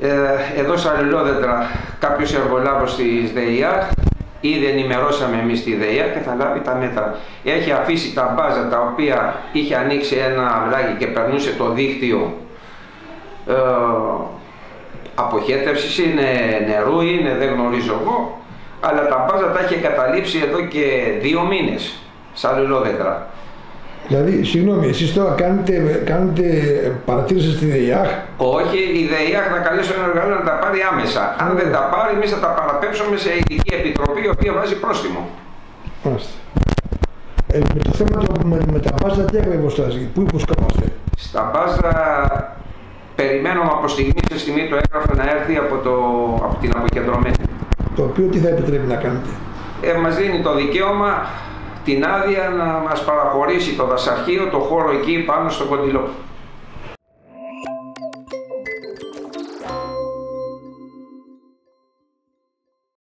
Εδώ στα Λιλόδεντρα κάποιος εργολάβος της ΔΕΙΑ, ήδη ενημερώσαμε εμείς τη ΔΕΙΑ και θα λάβει τα μέτρα. Έχει αφήσει τα μπάζα τα οποία είχε ανοίξει ένα αυλάκι και περνούσε το δίκτυο αποχέτευσης, είναι νερού, είναι δεν γνωρίζω εγώ, αλλά τα μπάζα τα έχει καταλήψει εδώ και 2 μήνες στα Λιλόδεντρα. Δηλαδή, συγγνώμη, εσείς τώρα κάνετε παρατήρηση στη ΔΕΙΑΧ? Όχι, η ΔΕΙΑΧ θα καλέσει ένα εργαλείο να τα πάρει άμεσα. Αν δεν τα πάρει, εμείς θα τα παραπέμψουμε σε ειδική επιτροπή, η οποία βάζει πρόστιμο. Μάλιστα. Με το θέμα με τα μπάζα, τι ακριβώς τάζει, πού υποσκάπαστε? Στα μπάζα περιμένουμε από στιγμή σε στιγμή το έγγραφο να έρθει από την αποκεντρωμένη. Το οποίο τι θα επιτρέπει να κάνετε? Μας δίνει το δικαίωμα, την άδεια να μας παραχωρήσει το δασαρχείο, το χώρο εκεί πάνω στο Κοντιλό.